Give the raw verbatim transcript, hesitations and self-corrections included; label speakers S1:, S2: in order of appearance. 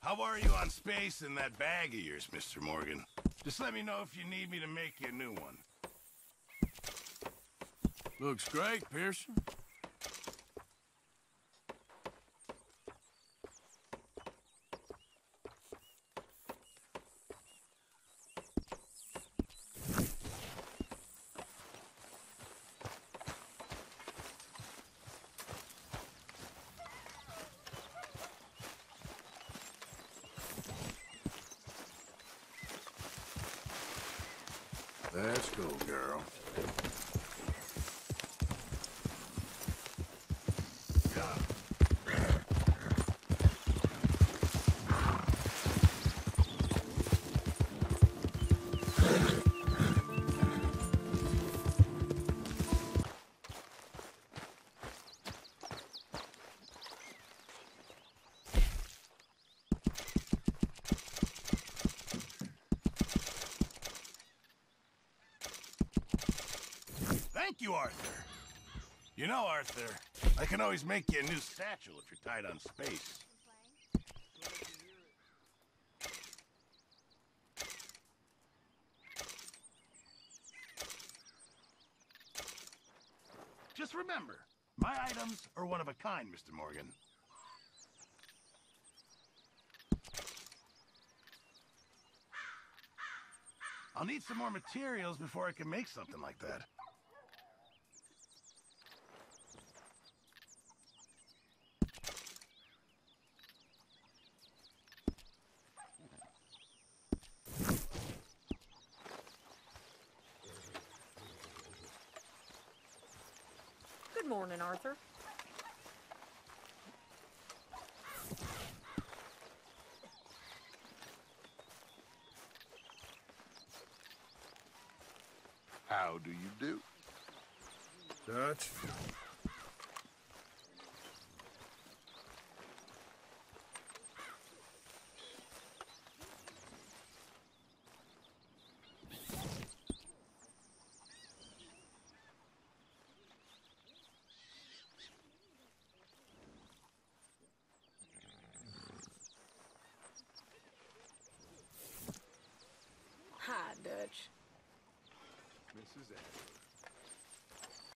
S1: How are you on space in that bag of yours, Mister Morgan? Just let me know if you need me to make you a new one. Looks great, Pearson. Let's go, girl. Thank you, Arthur. You know, Arthur, I can always make you a new satchel if you're tight on space. Just remember, my items are one of a kind, Mister Morgan. I'll need some more materials before I can make something like that.
S2: Good morning, Arthur.
S3: How do you do?
S1: Dutch?
S2: Hi, Dutch.
S3: Missus Adams.